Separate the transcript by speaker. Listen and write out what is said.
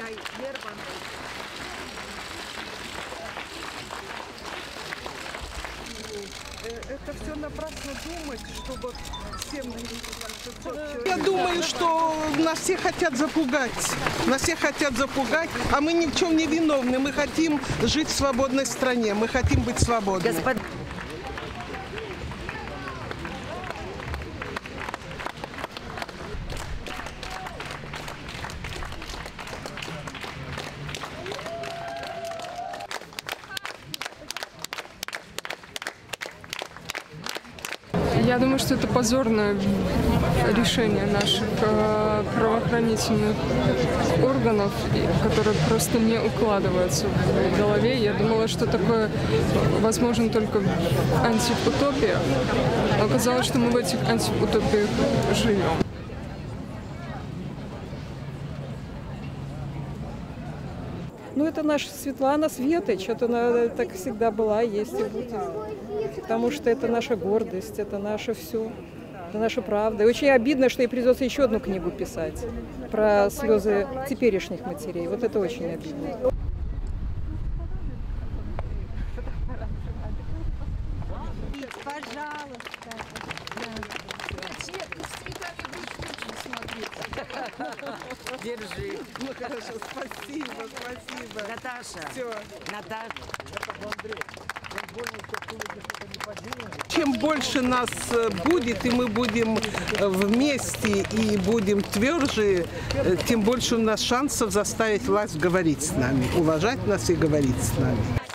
Speaker 1: Это все напрасно думать, чтобы всем...
Speaker 2: Я думаю, что нас все хотят запугать. Нас все хотят запугать, а мы ни в чем не виновны. Мы хотим жить в свободной стране, мы хотим быть свободны.
Speaker 3: Я думаю, что это позорное решение наших правоохранительных органов, которое просто не укладывается в голове. Я думала, что такое возможно только в антиутопиях. Но оказалось, что мы в этих антиутопиях живем.
Speaker 4: Ну, это наша Светлана Светоч, это она так всегда была, есть и будет. Потому что это наша гордость, это наше все, это наша правда. И очень обидно, что ей придется еще одну книгу писать про слезы теперешних матерей. Вот это очень обидно.
Speaker 5: Пожалуйста.
Speaker 1: Держи. Ну хорошо, спасибо.
Speaker 5: Наташа.
Speaker 1: Все.
Speaker 5: Наташа.
Speaker 2: Чем больше нас будет, и мы будем вместе и будем тверже, тем больше у нас шансов заставить власть говорить с нами, уважать нас и говорить с нами.